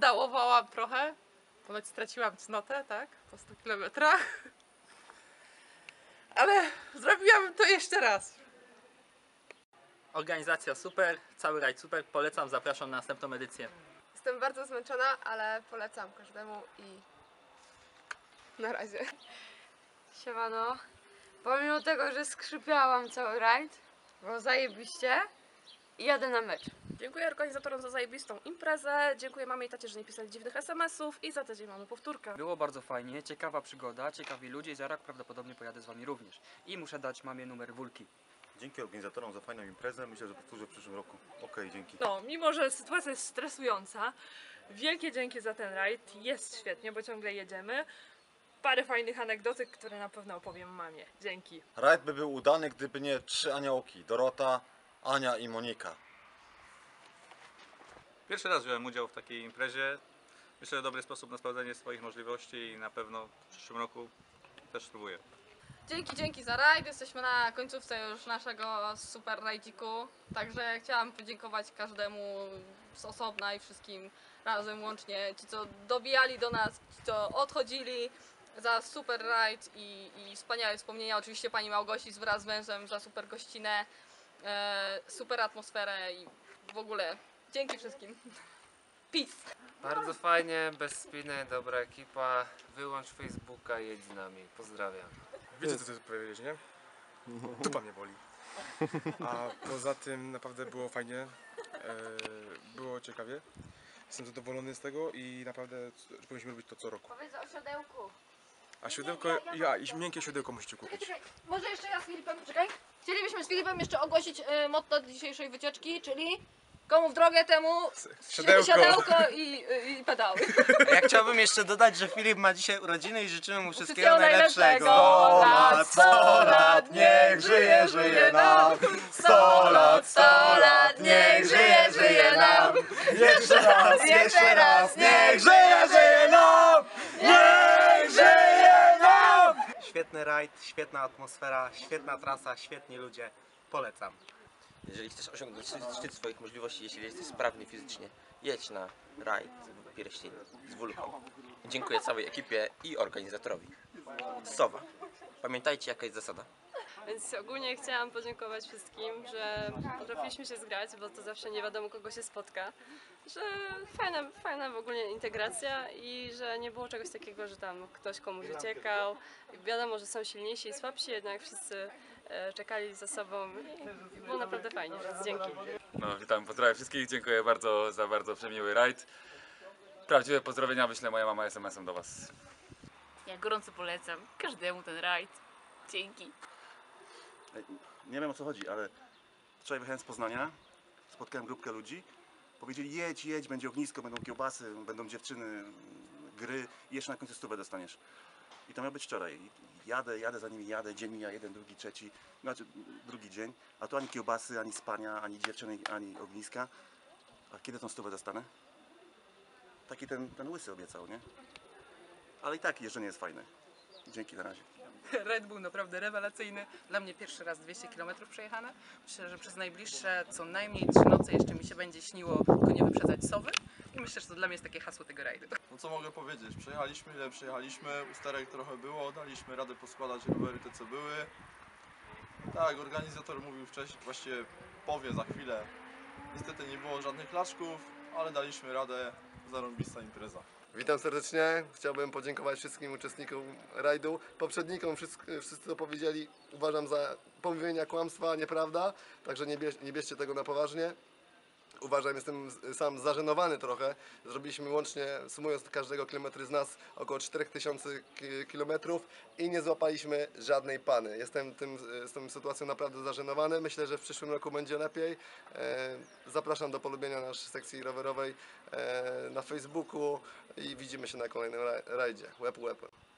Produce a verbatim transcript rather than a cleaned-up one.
Poddałowałam trochę. Ponoć straciłam cnotę, tak? Po stu kilometrach. Ale zrobiłam to jeszcze raz. Organizacja super, cały rajd super, polecam, zapraszam na następną edycję. Jestem bardzo zmęczona, ale polecam każdemu i na razie. Siemano. Pomimo tego, że skrzypiałam cały rajd, było zajebiście i jadę na mecz. Dziękuję organizatorom za zajebistą imprezę. Dziękuję mamie i tacie, że nie pisali dziwnych es em esów. I za tydzień mamy powtórkę. Było bardzo fajnie, ciekawa przygoda, ciekawi ludzie i za rok prawdopodobnie pojadę z wami również. I muszę dać mamie numer Wólki. Dzięki organizatorom za fajną imprezę. Myślę, że powtórzę w przyszłym roku. Okej, dzięki. No, mimo że sytuacja jest stresująca, wielkie dzięki za ten rajd. Jest świetnie, bo ciągle jedziemy. Parę fajnych anegdotek, które na pewno opowiem mamie. Dzięki. Rajd by był udany, gdyby nie trzy aniołki. Dorota, Ania i Monika. Pierwszy raz wziąłem udział w takiej imprezie. Myślę, że dobry sposób na sprawdzenie swoich możliwości i na pewno w przyszłym roku też spróbuję. Dzięki, dzięki za rajd. Jesteśmy na końcówce już naszego super rajdziku. Także chciałam podziękować każdemu z osobna i wszystkim razem łącznie. Ci, co dobijali do nas, ci, co odchodzili za super rajd i, i wspaniałe wspomnienia. Oczywiście pani Małgosi wraz z mężem za super gościnę, e, super atmosferę i w ogóle dzięki wszystkim. Peace! Bardzo fajnie, bez spiny, dobra ekipa. Wyłącz Facebooka i jedź z nami. Pozdrawiam. Wiecie co chcę powiedzieć, nie? Dupa mnie boli. A poza tym naprawdę było fajnie, e, było ciekawie. Jestem zadowolony z tego i naprawdę powinniśmy robić to co roku. Powiedz o siodełku. A siodełko, ja, i miękkie siodełko musicie kupić. Czekaj, może jeszcze ja z Filipem, czekaj. Chcielibyśmy z Filipem jeszcze ogłosić y, motto dzisiejszej wycieczki, czyli komu w drogę, temu Siodełko. siodełko i, y, i pedały. Ja chciałbym jeszcze dodać, że Filip ma dzisiaj urodziny i życzymy mu wszystkiego Wszystkiego najlepszego. najlepszego. lat, sto lat, niech żyje, żyje nam. Sto lat, sto lat, niech żyje, żyje nam. Jeszcze raz, jeszcze raz, niech żyje, żyje nam. Niech żyje nam! Świetny rajd, świetna atmosfera, świetna trasa, świetni ludzie. Polecam. Jeżeli chcesz osiągnąć szczyt swoich możliwości, jeśli jesteś sprawny fizycznie, jedź na rajd w Pierścień z Wólką. Dziękuję całej ekipie i organizatorowi. Sowa. Pamiętajcie, jaka jest zasada. Więc ogólnie chciałam podziękować wszystkim, że potrafiliśmy się zgrać, bo to zawsze nie wiadomo kogo się spotka. Że fajna, fajna w ogóle integracja i że nie było czegoś takiego, że tam ktoś komuś uciekał. Wiadomo, że są silniejsi i słabsi, jednak wszyscy e, czekali za sobą i było naprawdę fajnie, więc dzięki. No, witam, pozdrawiam wszystkich, dziękuję bardzo za bardzo przemiły rajd. Prawdziwe pozdrowienia wyślę moja mama es em esem do was. Ja gorąco polecam każdemu ten rajd. Dzięki. Nie wiem o co chodzi, ale wczoraj wyjechałem z Poznania, spotkałem grupkę ludzi. Powiedzieli jedź, jedź, będzie ognisko, będą kiełbasy, będą dziewczyny, gry i jeszcze na końcu stówę dostaniesz. I to miał być wczoraj. Jadę, jadę za nimi, jadę, dzień mija, jeden, drugi, trzeci, znaczy drugi dzień, a tu ani kiełbasy, ani spania, ani dziewczyny, ani ogniska. A kiedy tą stówę dostanę? Taki ten, ten łysy obiecał, nie? Ale i tak jeżdżenie jest fajne. Dzięki, na razie. Rajd był naprawdę rewelacyjny. Dla mnie pierwszy raz dwieście kilometrów przejechane. Myślę, że przez najbliższe co najmniej trzy noce jeszcze mi się będzie śniło tylko nie wyprzedzać sowy. I myślę, że to dla mnie jest takie hasło tego rajdu. No co mogę powiedzieć? Przejechaliśmy ile przejechaliśmy, usterek trochę było, daliśmy radę poskładać rowery te co były. Tak, organizator mówił wcześniej, właściwie powie za chwilę. Niestety nie było żadnych klaszków, ale daliśmy radę, zarąbista impreza. Witam serdecznie, chciałbym podziękować wszystkim uczestnikom rajdu. Poprzednikom wszyscy, wszyscy to powiedzieli, uważam za pomówienia, kłamstwa, nieprawda, także nie, bierz, nie bierzcie tego na poważnie. Uważam, jestem sam zażenowany trochę. Zrobiliśmy łącznie, sumując każdego kilometry z nas, około cztery tysiące kilometrów i nie złapaliśmy żadnej pany. Jestem tym, z tą sytuacją naprawdę zażenowany. Myślę, że w przyszłym roku będzie lepiej. Zapraszam do polubienia naszej sekcji rowerowej na Facebooku i widzimy się na kolejnym rajdzie. Łeb, łeb.